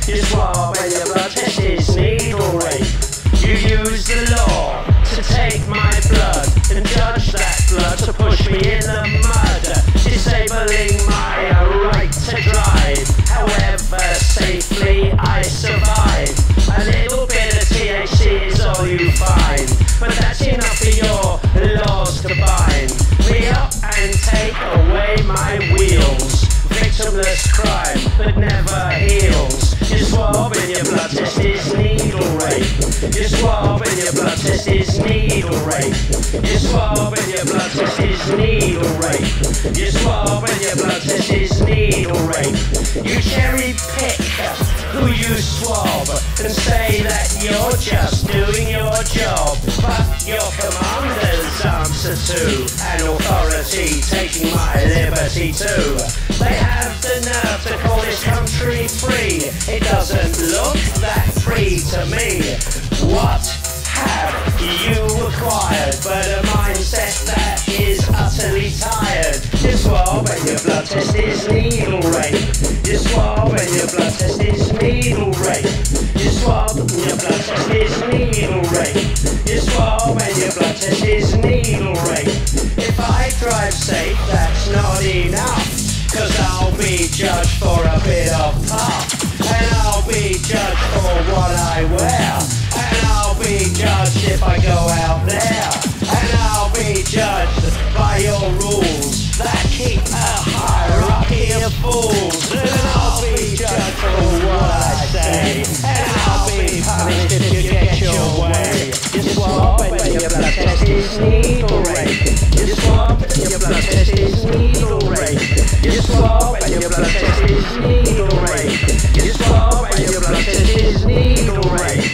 You swab and your blood test is needle rape. You use the law to take my blood and judge that blood to push me in the mud, disabling my right to drive. However safely I survive. A little bit of THC is all you find, but that's enough for your laws to bind me up and take away my wheels. Victimless crime that never heals. You swab and your blood test is needle rape. You swab and your blood test is needle rape. You swab and your blood test is needle rape. You swab and your blood test is needle rape. You cherry pick who you swab and say that you're just doing your job, but your commanders answer to an authority taking my liberty too. They have the nerve to call this country free. It doesn't look that free to me. What have you acquired but a mindset that is utterly tired? You swab and your blood test is needle rape. You swab and your blood test is needle rape. You swab and your blood test is needle rape. You swab and your blood test is needle rape. If I drive safe, that's not enough, 'cause I'll be judged for a bit of puff, and I'll be judged for what I wear, and I'll be judged if I go out there, and I'll be judged by your rules that keep a hierarchy of fools, and I'll be judged for what I say, and I'll be punished if you get your way. You swab and your blood test is needle rape. You swab and your blood test is needle rape. You swab and your blood test is needle rape. You swab and your blood test is needle rape.